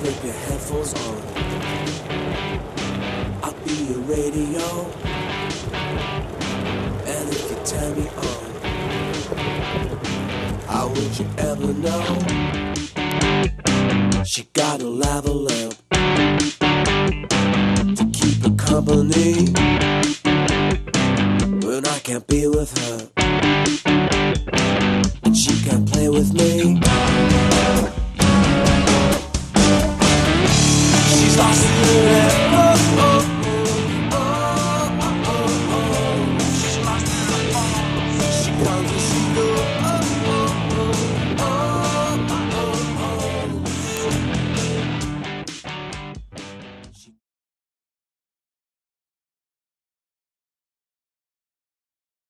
slip your headphones on. I'll be your radio, and if you turn me on, how would you ever know? She got a level up to keep her company when I can't be with her, and she can't play with me. She's lost in the net.